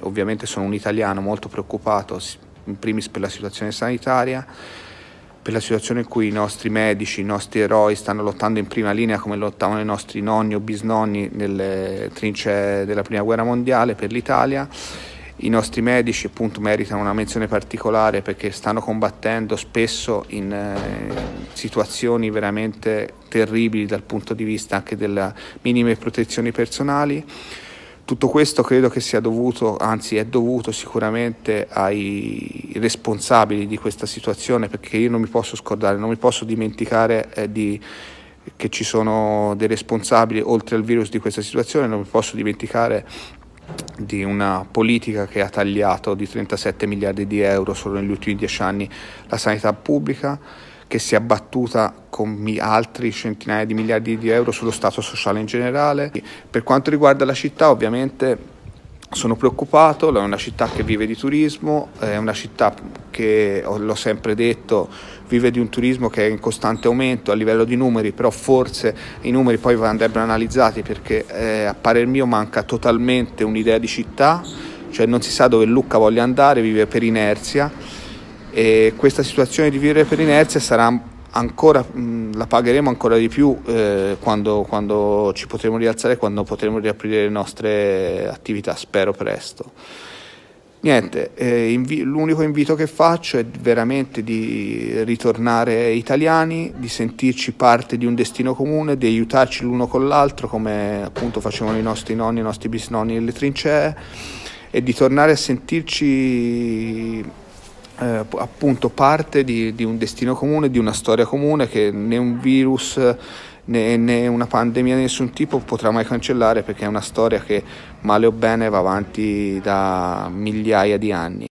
ovviamente sono un italiano molto preoccupato, in primis per la situazione sanitaria, per la situazione in cui i nostri medici, i nostri eroi stanno lottando in prima linea come lottavano i nostri nonni o bisnonni nelle trincee della Prima Guerra Mondiale per l'Italia. I nostri medici appunto meritano una menzione particolare perché stanno combattendo spesso in situazioni veramente terribili dal punto di vista anche delle minime protezioni personali. Tutto questo credo che sia dovuto, anzi è dovuto sicuramente ai responsabili di questa situazione, perché io non mi posso scordare, non mi posso dimenticare che ci sono dei responsabili oltre al virus di questa situazione, non mi posso dimenticare di una politica che ha tagliato di 37 miliardi di euro solo negli ultimi 10 anni la sanità pubblica, che si è abbattuta con altri centinaia di miliardi di euro sullo stato sociale in generale. Per quanto riguarda la città, ovviamente sono preoccupato, è una città che vive di turismo, è una città che, l'ho sempre detto, vive di un turismo che è in costante aumento a livello di numeri, però forse i numeri poi andrebbero analizzati perché a parer mio manca totalmente un'idea di città, cioè non si sa dove Lucca voglia andare, vive per inerzia. E questa situazione di vivere per inerzia sarà ancora, la pagheremo ancora di più quando ci potremo rialzare, quando potremo riaprire le nostre attività, spero presto. Niente, l'unico invito che faccio è veramente di ritornare italiani, di sentirci parte di un destino comune, di aiutarci l'uno con l'altro come appunto facevano i nostri nonni, i nostri bisnonni nelle trincee, e di tornare a sentirci appunto parte di un destino comune, di una storia comune che né un virus né una pandemia di nessun tipo potrà mai cancellare, perché è una storia che male o bene va avanti da migliaia di anni.